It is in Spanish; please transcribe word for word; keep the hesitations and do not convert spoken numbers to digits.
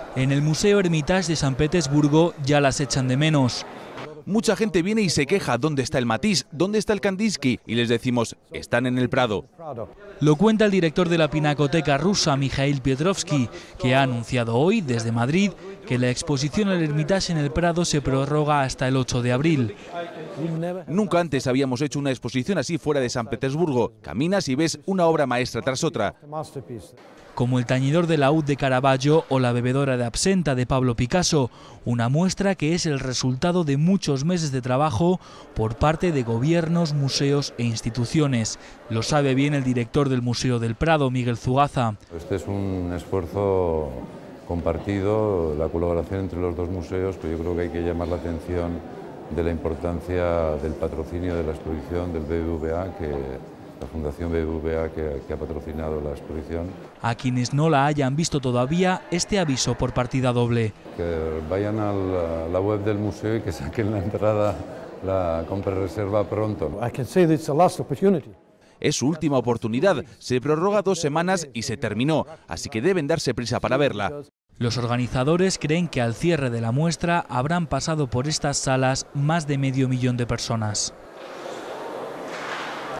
En el Museo Hermitage de San Petersburgo ya las echan de menos. Mucha gente viene y se queja, ¿dónde está el Matisse? ¿Dónde está el Kandinsky? Y les decimos, están en el Prado. Lo cuenta el director de la Pinacoteca rusa, Mikhail Piotrovsky, que ha anunciado hoy, desde Madrid, que la exposición al Hermitage en el Prado se prorroga hasta el ocho de abril. Nunca antes habíamos hecho una exposición así fuera de San Petersburgo. Caminas y ves una obra maestra tras otra. Como el tañidor de laúd de Caravaggio o la bebedora de absenta de Pablo Picasso, una muestra que es el resultado de muchos meses de trabajo por parte de gobiernos, museos e instituciones. Lo sabe bien el director del Museo del Prado, Miguel Zugaza. Este es un esfuerzo compartido, la colaboración entre los dos museos, pero yo creo que hay que llamar la atención de la importancia del patrocinio de la exposición del B B V A, que la Fundación B B V A que, que ha patrocinado la exposición. A quienes no la hayan visto todavía, este aviso por partida doble. Que vayan a la, a la web del museo y que saquen la entrada, la compra-reserva pronto. Es su última oportunidad, se prorroga dos semanas y se terminó, así que deben darse prisa para verla. Los organizadores creen que al cierre de la muestra habrán pasado por estas salas más de medio millón de personas.